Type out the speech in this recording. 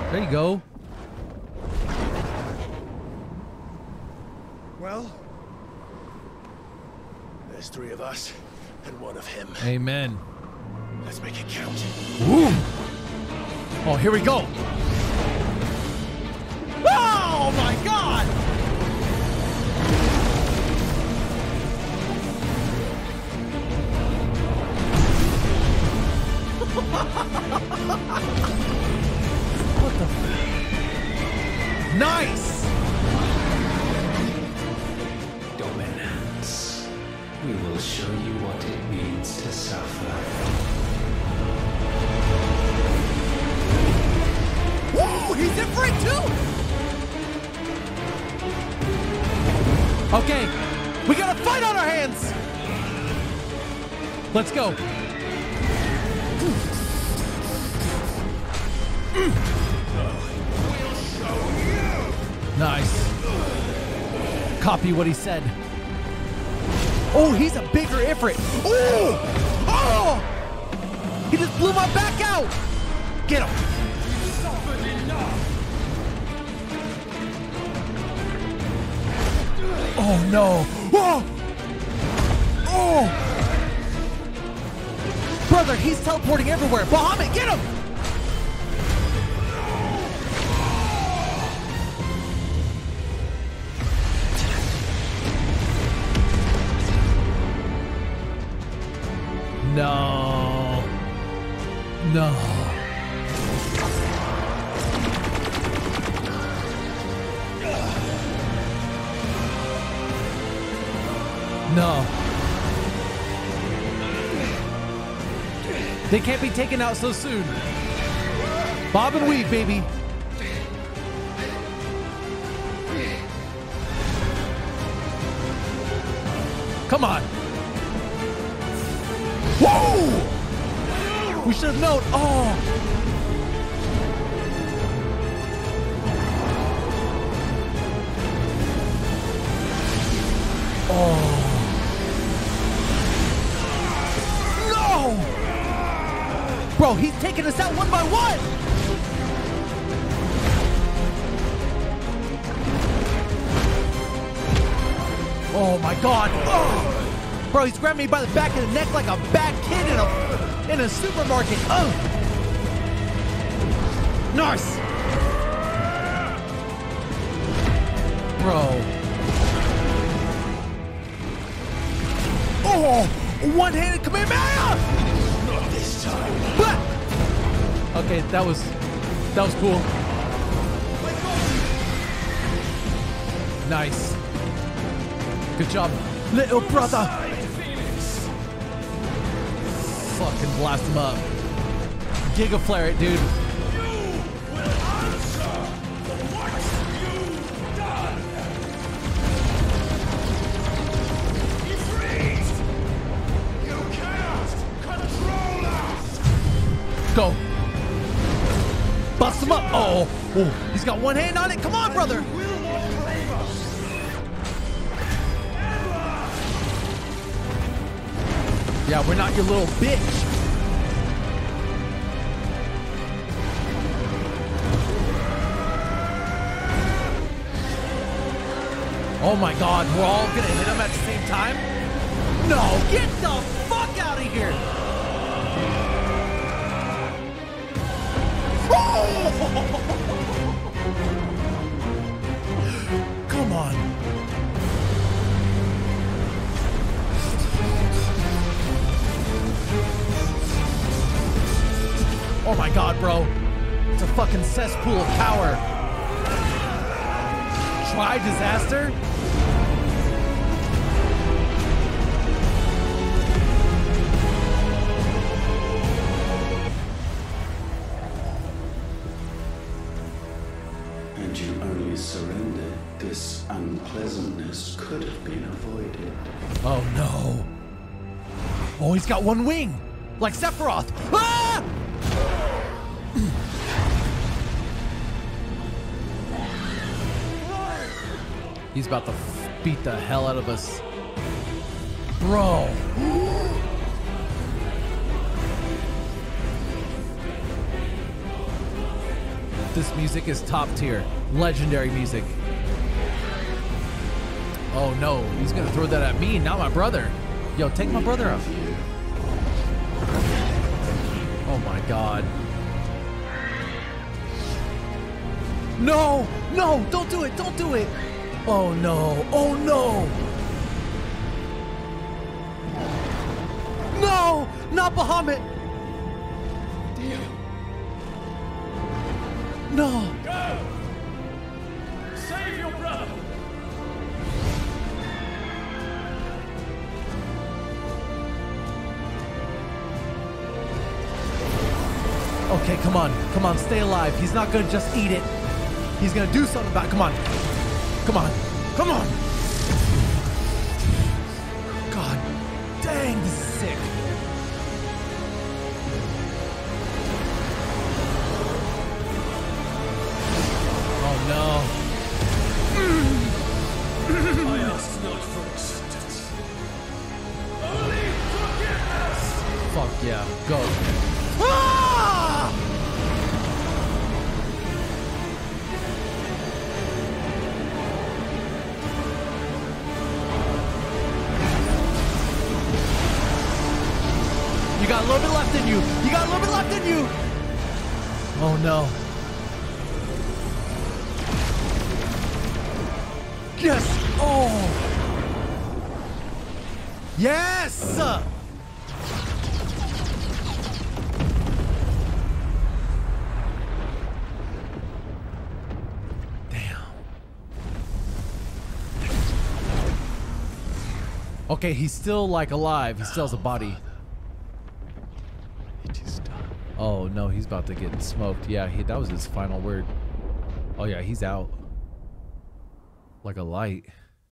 There you go. Well, there's 3 of us and 1 of him. Amen. Let's make it count. Ooh. Oh, here we go. Oh my God! What the? Nice! Dominance. We will show you what it means to suffer. Whoa, he's in for it too! Okay, we got a fight on our hands! Let's go. Nice. Copy what he said. Oh, he's a bigger Ifrit. Oh! Oh! He just blew my back out! Get him! Oh no! Oh! Oh! Brother, he's teleporting everywhere! Bahamut, get him! No. No. No. They can't be taken out so soon. Bob and weave, baby. Come on. Whoa! We should have known. Oh. Oh. No! Bro, he's taking us out one by one! Oh my God! Oh. Bro, he's grabbing me by the back of the neck like a bad kid in a supermarket. Oh! Nice! Bro. Oh! One-handed Kamehameha! Not this time. But okay, that was cool. Nice. Good job, little brother. Fucking blast him up. Giga flare it, dude. You will answer for what you've done. You freeze. You cannot control us. Go. Bust him up. Oh, oh, he's got one hand on it. Come on, brother. You will not claim us. Yeah, we're not your little bitch. Oh my God, we're all gonna hit him at the same time? No, get the fuck out of here! Oh! Come on. Oh my God, bro. It's a fucking cesspool of power. Try disaster? And you only surrendered. This unpleasantness could have been avoided. Oh no. Oh, he's got one wing. Like Sephiroth. Ah! He's about to beat the hell out of us. Bro. This music is top tier. Legendary music. Oh no, he's gonna throw that at me, not my brother. Yo, take my brother out. Oh my god. No! No! Don't do it! Don't do it! Oh no! Oh no! No! Not Bahamut! No! Go! Save your brother! Okay, come on. Come on, stay alive. He's not gonna just eat it. He's gonna do something about it. Come on. Come on. Come on. God dang, this is sick. Oh no. I ask not for acceptance. Only forgiveness! Fuck yeah. Go. Ah! You got a little bit left in you. You got a little bit left in you. Oh no. Yes. Oh. Yes. Damn. Okay, he's still like alive. He still has a body. Oh no, he's about to get smoked. Yeah, that was his final word. Oh yeah, he's out. Like a light.